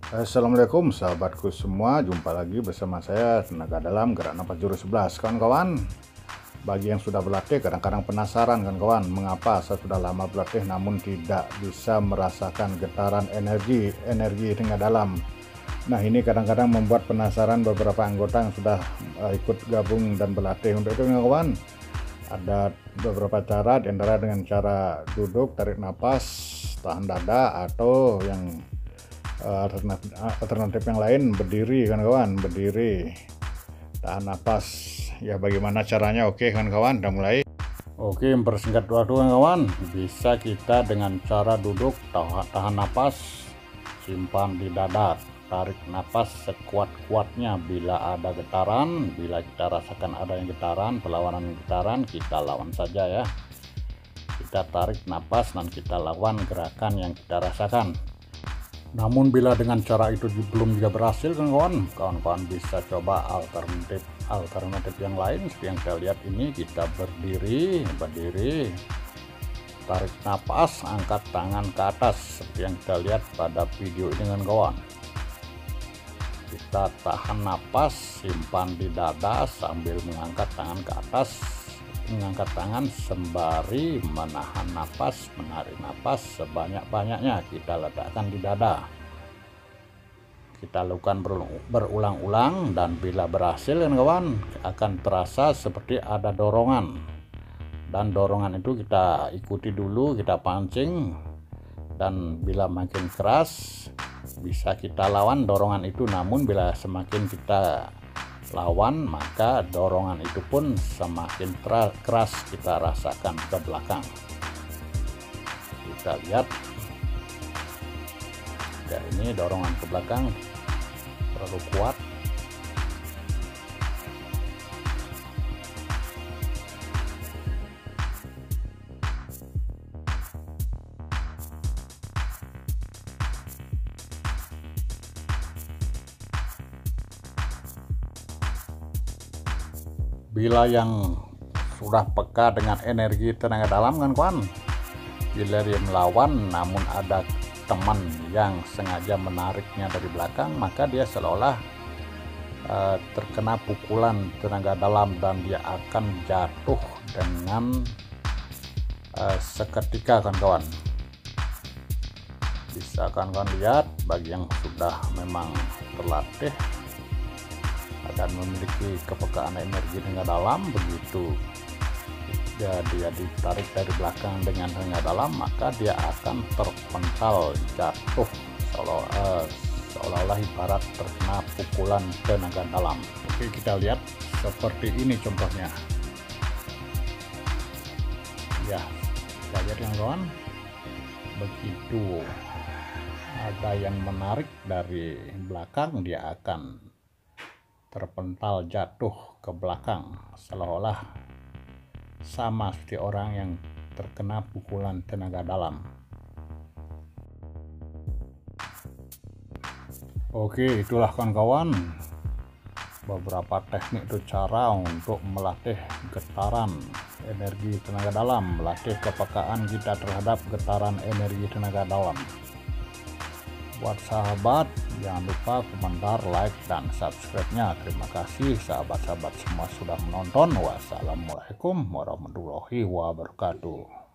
Assalamualaikum sahabatku semua, jumpa lagi bersama saya Tenaga Dalam Gerak Napas Jurus 11. Kawan-kawan, bagi yang sudah berlatih kadang-kadang penasaran kan kawan, mengapa saya sudah lama berlatih namun tidak bisa merasakan getaran energi tenaga dalam. Nah, ini kadang-kadang membuat penasaran beberapa anggota yang sudah ikut gabung dan berlatih. Untuk itu kawan, ada beberapa cara, di antara dengan cara duduk, tarik napas, tahan dada, atau yang alternatif yang lain berdiri kan kawan, berdiri tahan napas. Ya, bagaimana caranya? Oke kan kawan, udah mulai. Oke, mempersingkat waktu kan kawan, bisa kita dengan cara duduk, tahan napas, simpan di dada, tarik napas sekuat-kuatnya. Bila ada getaran, bila kita rasakan ada yang getaran, perlawanan getaran, kita lawan saja ya. Kita tarik napas dan kita lawan gerakan yang kita rasakan. Namun bila dengan cara itu belum juga berhasil kan kawan-kawan bisa coba alternatif yang lain. Seperti yang saya lihat ini, kita berdiri, tarik napas, angkat tangan ke atas seperti yang kita lihat pada video ini kan kawan. Kita tahan napas, simpan di dada sambil mengangkat tangan ke atas, mengangkat tangan sembari menahan napas, menarik napas sebanyak-banyaknya kita letakkan di dada. Kita lakukan berulang-ulang, dan bila berhasil kan kawan, akan terasa seperti ada dorongan, dan dorongan itu kita ikuti dulu, kita pancing, dan bila makin keras bisa kita lawan dorongan itu. Namun bila semakin kita lawan, maka dorongan itu pun semakin keras kita rasakan ke belakang. Kita lihat ya, ini dorongan ke belakang terlalu kuat. Bila yang sudah peka dengan energi tenaga dalam kan kawan, bila dia melawan namun ada teman yang sengaja menariknya dari belakang, maka dia seolah terkena pukulan tenaga dalam dan dia akan jatuh dengan seketika kan kawan. Bisa kan kawan lihat, bagi yang sudah memang terlatih dan memiliki kepekaan energi tenaga dalam, begitu dia ditarik dari belakang dengan tenaga dalam, maka dia akan terpental jatuh seolah-olah ibarat terkena pukulan tenaga dalam. Oke, kita lihat seperti ini contohnya ya. Kita lihat yang kawan, begitu ada yang menarik dari belakang, dia akan terpental jatuh ke belakang seolah-olah sama seperti orang yang terkena pukulan tenaga dalam. Oke, itulah kawan-kawan beberapa teknik atau cara untuk melatih getaran energi tenaga dalam, melatih kepekaan kita terhadap getaran energi tenaga dalam. Buat sahabat, jangan lupa komentar, like, dan subscribe-nya. Terima kasih sahabat-sahabat semua sudah menonton. Wassalamualaikum warahmatullahi wabarakatuh.